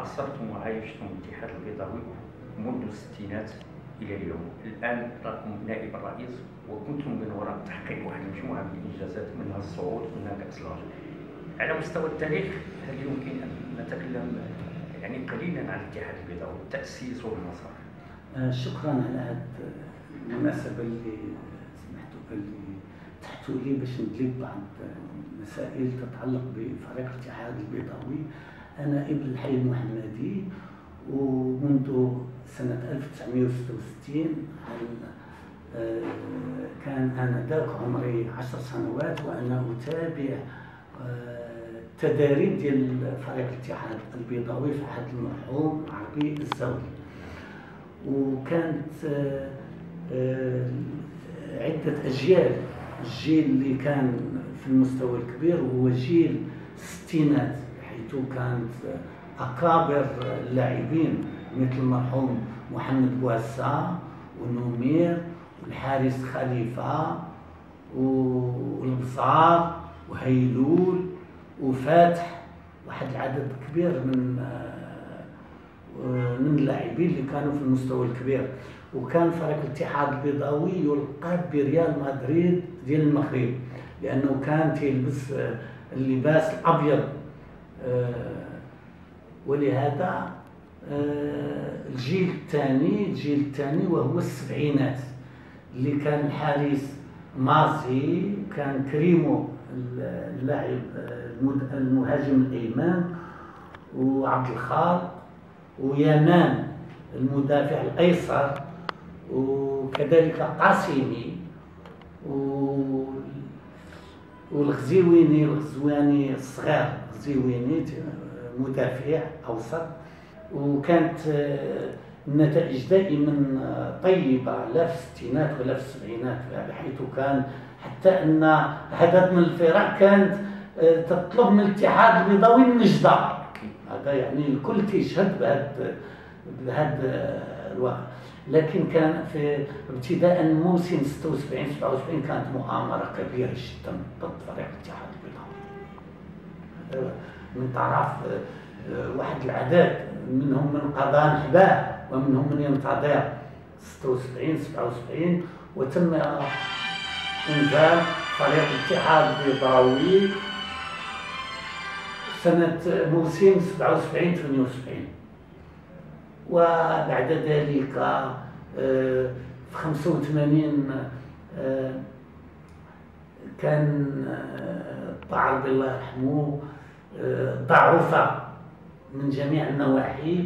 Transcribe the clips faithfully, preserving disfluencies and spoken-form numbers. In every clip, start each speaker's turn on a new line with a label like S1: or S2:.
S1: عاصرتم وعايشتم الاتحاد البيضاوي منذ الستينات الى اليوم. الان راكم نائب الرئيس وكنتم من وراء تحقيق واحد المجموعه من الانجازات، منها الصعود، منها كاس العالم. على مستوى التاريخ هل يمكن ان نتكلم يعني قليلا عن الاتحاد البيضاوي، تاسيسه والمسار؟
S2: آه شكرا على هذه المناسبه اللي سمحتوا اللي تحتوا لي باش ندلي بعض المسائل تتعلق بفريق الاتحاد البيضاوي. انا ابن الحي المحمدي، ومنذ سنه ألف وتسعمائة وستة وستين كان آنذاك عمري عشر سنوات وأنا أتابع التداريب ديال فريق الاتحاد البيضاوي في عهد المرحوم عربي الزولي. وكانت عدة أجيال. الجيل اللي كان في المستوى الكبير هو جيل الستينات، حيث كانت أكابر اللاعبين مثل المرحوم محمد بواسا ونومير والحارس خليفة والبصار وهيلول وفاتح، واحد العدد كبير من من اللاعبين اللي كانوا في المستوى الكبير. وكان فريق الاتحاد البيضاوي يلقب بريال مدريد ديال المغرب، لأنه كان تيلبس اللباس الأبيض، ولهذا الجيل الثاني الجيل الثاني وهو السبعينات، اللي كان الحارس مازي، كان كريمو اللاعب المهاجم الايمن، وعبد الخالق، ويامان المدافع الايسر، وكذلك قاسمي والغزيويني الغزواني الصغير الغزيويني مدافع اوسط. وكانت النتائج دائما طيبه لا في الستينات ولا في السبعينات، بحيث كان حتى ان عدد من الفرق كانت تطلب من الاتحاد البيضاوي النجده. هذا يعني الكل تيشهد بهذا بهذا الواقع. لكن كان في ابتداء موسم ستة وسبعين سبعة وسبعين كانت مؤامره كبيره جدا ضد فريق الاتحاد البيضاوي من طرف واحد العدد، منهم من قضى نحباه ومنهم من ينتظر ستة وسبعين سبعة وسبعين، وتم انزال فريق الاتحاد البيضاوي سنة موسم سبعة وسبعين ثمانية وسبعين. وبعد ذلك في خمسة وثمانين كان الطاعر الله يرحمه ضعف من جميع النواحي،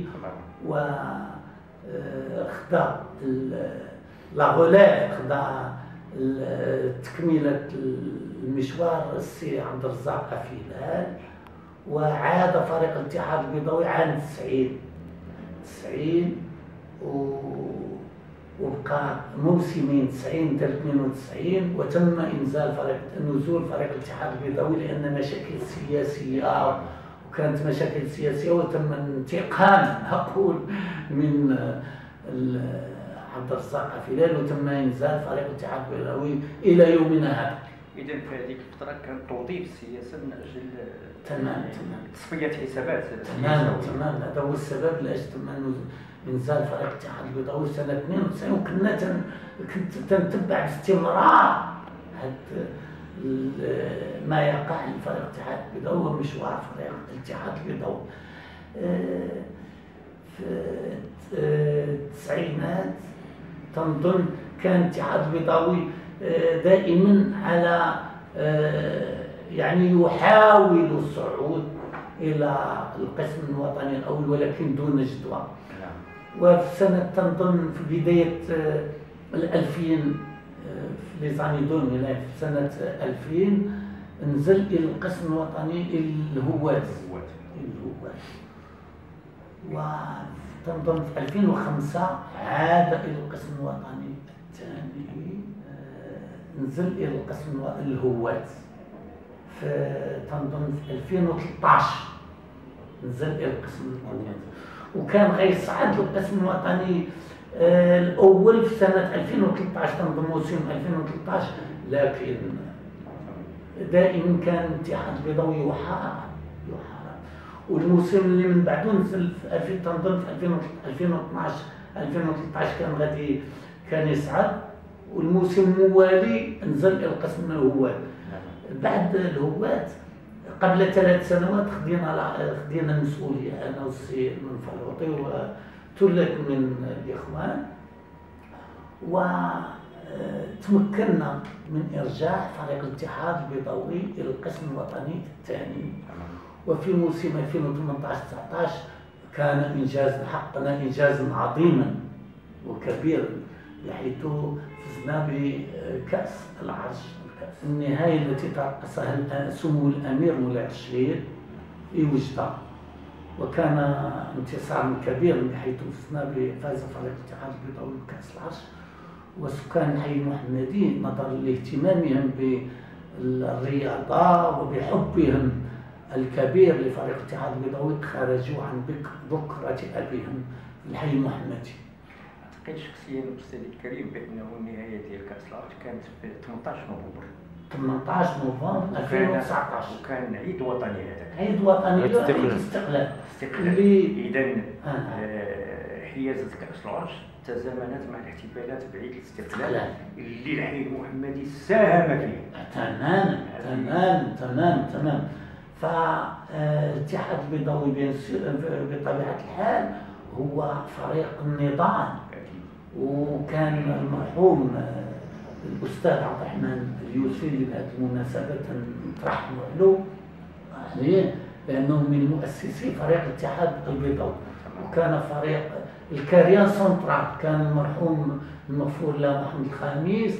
S2: وخدا لاغولاف، خدا تكملة المشوار السي عبد الرزاق أفيلال، وعاد فريق الاتحاد البيضاوي عام تسعين تسعين وبقى موسمين تسعين حتى اثنين وتسعين، وتم انزال فريق نزول فريق الاتحاد البيضاوي لان مشاكل سياسيه، وكانت مشاكل سياسيه وتم انتقام اقول من عبد الرزاق أفيلال، وتم انزال فريق الاتحاد البيضاوي الى يومنا هذا.
S1: اذا في هذيك الفتره كان توظيف السياسه من اجل
S2: تمام تمام
S1: تصفيه حسابات.
S2: تمام تمام هذا هو السبب لاش تم انزال فريق الاتحاد البيضاوي سنه اثنين وتسعين. وكنا تن كنت تنتبع باستمرار هاد ما يقع لفريق الاتحاد البيضاوي ومشوار فريق الاتحاد البيضاوي. في التسعينات تنظن كان الاتحاد البيضاوي دائما على يعني يحاول الصعود الى القسم الوطني الاول ولكن دون جدوى. وفي سنه تنظن في بدايه الألفين في ليزانيدون في سنه ألفين نزل الى القسم الوطني الهوات الهوات وتنظن في ألفين وخمسة عاد الى القسم الوطني الثاني، نزل الى القسم الهوات في تنظن في ألفين وثلاثة عشر نزل الى القسم الهوات، وكان غيصعد للقسم الوطني الاول في سنه ألفين وثلاثة عشر تنظن موسم ألفين وثلاثة عشر، لكن دائما كان الاتحاد البيضاوي يحارب يحارب والموسم اللي من بعده نزل في ألفين تنظن في ألفين واثناش ألفين وثلاثطاش كان غادي كان يصعد، والموسم الموالي نزل القسم الهواد. بعد الهواد قبل ثلاث سنوات خدينا خدينا المسؤوليه انا والسي المنفلوطي وثلاث من الاخوان، وتمكنا من ارجاع فريق الاتحاد البيضاوي الى القسم الوطني الثاني. وفي موسم ألفين وثمانطاش تسعطاش كان انجاز، حققنا انجازا عظيما وكبيرا، بحيث فزنا بكاس العرش، النهاية التي ترأسها سمو الأمير مولاي رشيد في وجدة، وكان انتصار كبير بحيث فزنا بفاز فريق الاتحاد البيضاوي بكأس العرش. وسكان الحي المحمدي نظرا لاهتمامهم بالرياضة وبحبهم الكبير لفريق الاتحاد البيضاوي خرجوا عن ذكرى أبيهم في الحي المحمدي.
S1: أعتقد شخصيا أستاذ الكريم بأنه النهاية ديال كأس العرش كانت في ثمنطاش نوفمبر
S2: ثمنطاش نوفمبر ألفين وتسعطاش،
S1: وكان عيد وطني هذاك،
S2: عيد وطني عيد الاستقلال.
S1: استقلال إذا آه حيازة كأس العرش تزامنت مع الاحتفالات بعيد الاستقلال اللي الحي المحمدي ساهم فيه.
S2: تماما تماما تماما تماما. فالاتحاد البيضاوي بطبيعة الحال هو فريق النضال، وكان المرحوم الأستاذ عبد الرحمن اليوسفي اللي بهذه المناسبة نترحموا له عليه لأنه من مؤسسي فريق الاتحاد البيضاوي، وكان فريق الكاريان سنترال كان المرحوم المغفور له محمد الخامس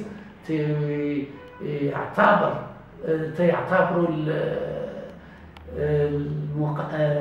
S2: يعتبر تيعتبروا الموق...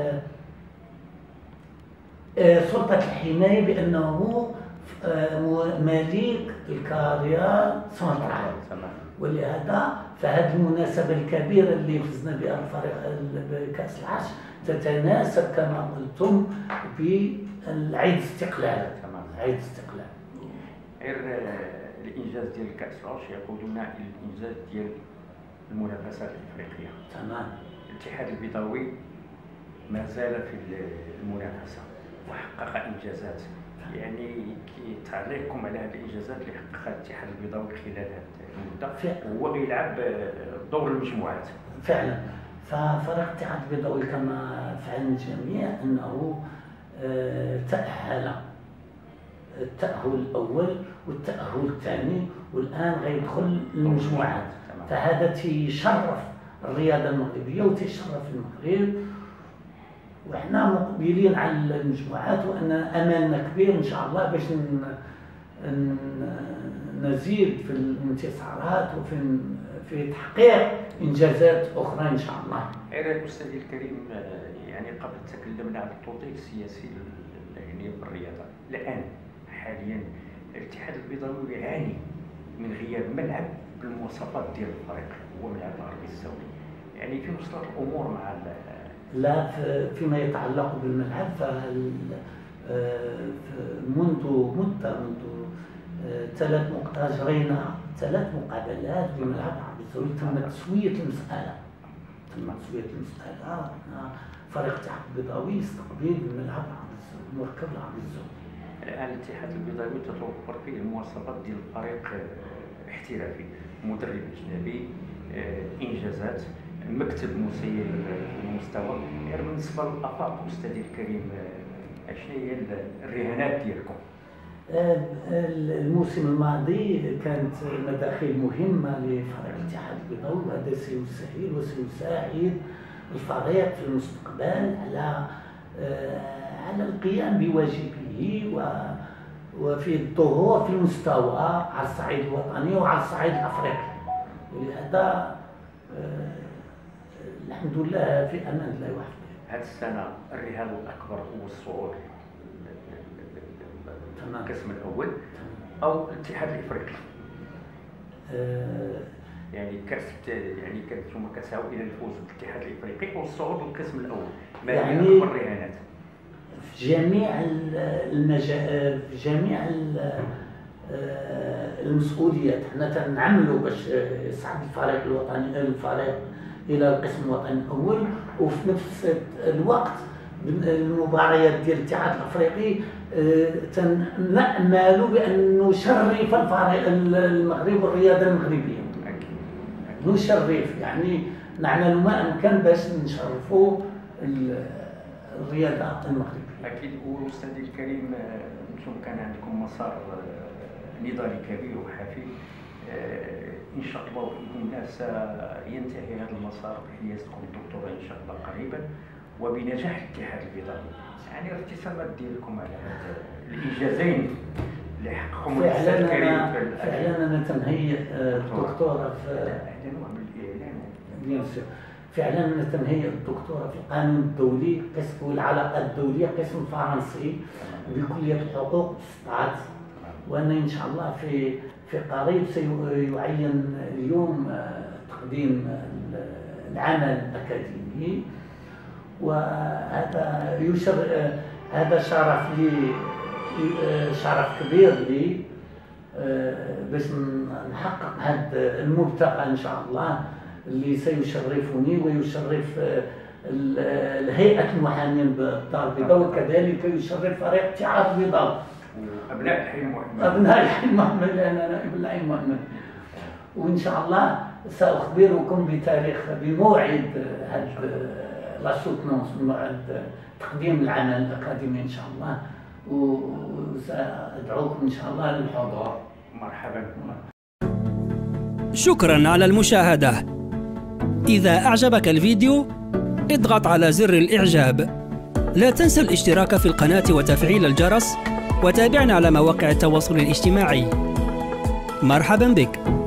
S2: سلطة الحماية بأنه ملك الكاريان سنترال، ولهذا فهذه المناسبة الكبيرة اللي فزنا بها الفريق بكأس العرش تتناسب كما قلتم بالعيد الاستقلال. عيد الاستقلال.
S1: غير الإنجاز ديال كأس العرش يقودنا إلى الإنجاز ديال المنافسات الإفريقية.
S2: تمام.
S1: الاتحاد البيضاوي ما زال في المنافسة وحقق إنجازات، يعني كي تعليقكم على هذه الإنجازات اللي حققها الاتحاد البيضاوي خلال هذه المدة وهو يلعب دور المجموعات.
S2: فعلا. ففريق الاتحاد البيضاوي كما فعل الجميع أنه تأهل التأهل الأول والتأهل الثاني، والآن غيدخل المجموعات. فهذا تيشرف الرياضة المغربية وتيشرف المغرب، وحنا مقبلين على المجموعات وأن أملنا كبير إن شاء الله باش نزيد في الانتصارات وفي في تحقيق إنجازات أخرى إن شاء الله.
S1: غير أستاذي الكريم، يعني قبل تكلمنا عن التوطين السياسي يعني بالرياضة، الآن حاليا الاتحاد البيضاوي يعاني من غياب ملعب بالمواصفات ديال الفريق، هو ملعب الغربي السوري، يعني في وسط الأمور مع
S2: لا فيما يتعلق بالملعب منذ مدة منذ ثلاث أجرينا ثلاث مقابلات بملعب الغربي السوري، تم تسوية المسألة تم تسوية المسألة فريق الاتحاد البيضاوي يستقبل بملعب الغربي السوري مركب الغربي السوري.
S1: الآن الاتحاد البيضاوي تتوفر فيه المواصفات ديال الفريق احترافي، مدرب أجنبي، إنجازات، مكتب مسير المستوى. غير بالنسبة للآفاق أستاذي الكريم، شنو هي الرهانات ديالكم؟
S2: الموسم الماضي كانت مداخيل مهمة لفريق الاتحاد البيضاوي، وهذا سيسهل وسيساعد الفريق في المستقبل على على القيام بواجبه وفي الظهور في المستوى على الصعيد الوطني وعلى الصعيد الأفريقي، ولهذا الحمد لله في أمان الله وحده.
S1: هذه السنة الرهان الأكبر هو الصعود القسم الأول أو الاتحاد الإفريقي.
S2: أه
S1: يعني كاس يعني كنتم كتساووا إلى الفوز بالاتحاد الإفريقي والصعود للقسم الأول، ما هي
S2: يعني
S1: أكبر الرهانات؟
S2: في جميع المجال في جميع المسؤوليات حنا تنعملوا باش يصعد الفريق الوطني الفريق الى القسم الوطني الاول، وفي نفس الوقت المباريات ديال الاتحاد الافريقي نأمل بان نشرف الفريق المغرب والرياضه المغربيه. نشرف يعني نعمل ما امكن باش نشرفوا الرياضه المغربيه.
S1: اكيد. واستاذي الكريم، انتم كان عندكم مسار نضالي كبير وحافل، ان شاء الله باذن الله سينتهي هذا المسار بحيازتكم الدكتوراه ان شاء الله قريبا وبنجاح الاتحاد البيضاوي. يعني الابتسامات ديالكم على هذا الانجازين اللي حققهم الاستاذ الكريم.
S2: فعلا انا تنهي الدكتوراه في
S1: هذا نوع من الاعلان.
S2: بيان سور. فعلا انا تنهي الدكتوراه في القانون الدولي قسم العلاقات الدوليه قسم فرنسي بكليه الحقوق استطاعت، وأنا إن شاء الله في في قريب سيعين اليوم تقديم العمل الأكاديمي، وهذا يشر هذا شرف لي، شرف كبير لي باش نحقق هذا المبتغى إن شاء الله اللي سيشرفني ويشرف الهيئة المحامين بالدار البيضاء، وكذلك يشرف فريق اتحاد البيضاء
S1: أبناء الحي محمد.
S2: أبناء الحي محمد، لأن أنا ابن الحي محمد. وإن شاء الله سأخبركم بتاريخ بموعد هذا لا سوتنونس، موعد تقديم العمل الأكاديمي إن شاء الله، وسأدعوكم إن شاء الله للحضور.
S1: مرحبا.
S3: شكرا على المشاهدة. إذا أعجبك الفيديو اضغط على زر الإعجاب. لا تنسى الاشتراك في القناة وتفعيل الجرس، وتابعنا على مواقع التواصل الاجتماعي. مرحبا بك.